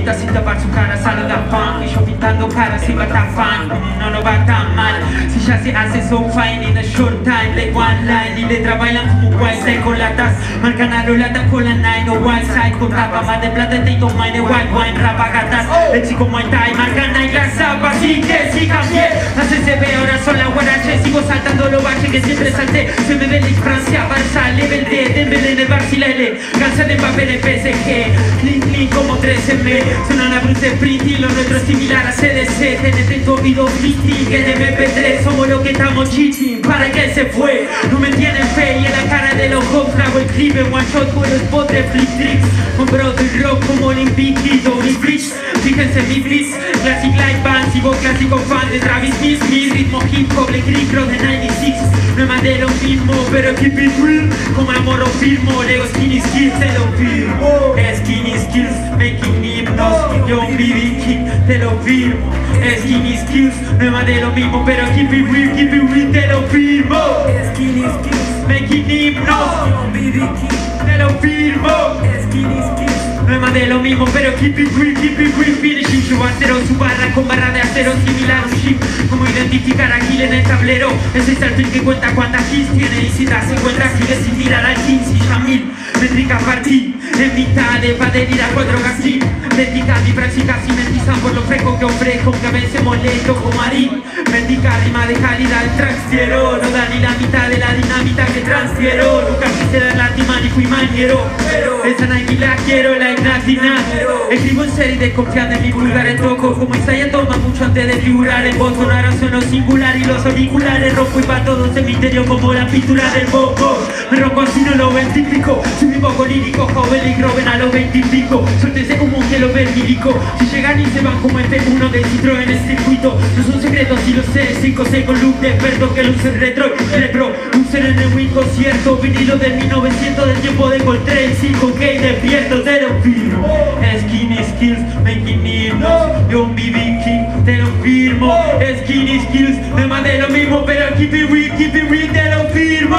ahorita sin tapar su cara sale da punk. Y yo pintando caras y va tan fan, no lo va tan mal. Si ya se hace so fine in a short time, like one line. Y letra bailan como white con latas, marcan a lo latan con la nine o white side. Con tapa más de plata y don't mind white wine, rapa gatas. El chico Muay Thai, marcan Nike las zapas. Y que si cambié, hace se ve ahora son las guaraches. Sigo saltando los baches que siempre salté. Se me ve la Francia, Barça, level D, Dembélé en el Barcelele. Cansa de papel en PSG, clean clean como 13M. Suenan a Bruce Springsteen, lo nuestro es similar a CDC. Tenés en tu oído fleeting, en MP3 somos lo que estamos cheating. Para que se fue, no me tienen fe. Y en la cara de los hops hago el clip en one shot por el spot de Flip Tricks. Con bro del rock como Olympic Kid o Bridge. Fíjense mi blitz, classic live bands y vos clásico fan de Travis Smith. Mi ritmo hip hop, le click cross de 96. No mandé lo mismo, pero keep it real. Como amor o firmo, Lego Skinny Skills te lo firmo. Skinny Skills, making himnos. Yo BB King te lo firmo. Skinny Skills, no mandé lo mismo, pero keep it real, te lo firmo. Skinny Skills, making himnos. Yo BB King te lo firmo. Skinny Skills. No es más de lo mismo, pero keep it real, finishing. Yo acero su barra con barra de acero similar a un chip. Como identificar a Gil en el tablero. Ese es el fin que cuenta cuántas kills tiene. Y si te encuentra sigue sin tirar al 15 y Yamil. Métrica partí, en mitad de adherir a 4 gasín. Métrica mi práctica si mentizan por lo fresco que ofrezco. Que a veces molesto como Marín. Métrica rima de calidad transfiero. No da ni la mitad de la dinamita que transfiero. Nunca quise dar lástima ni fui maniero. Esa Nike la quiero, la Ignatina. Escribo en serie desconfiando en mi vulgares toco. Como Isaiah toma mucho antes de figurar. En voz sonora sueno singular y los auriculares rojo y pa' todo cementerio como la pintura del boco. Me ronco así no lo ven típico. Soy mi poco lírico, joven y Robin a los 20 y pico. Suéltese como un hielo vermílico. Si llegan y se van como F1 de Citro en el circuito. No son secretos si lo sé, 5-6 con look de experto que luce retro. Repro, lucer en el win concierto. Vinilo del 1900 del tiempo de Coltrane. 5K despierto, te lo firmo. Skinny Skills, making himnos. Yo BB King, te lo firmo. Skinny Skills, me mandé lo mismo, pero keep it real, te lo firmo.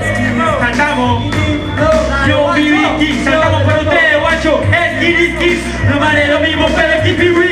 Saltamos. Yo BB King, saltamos por ustedes, guacho. Skinny Skills, me mandé lo mismo, pero keep it real.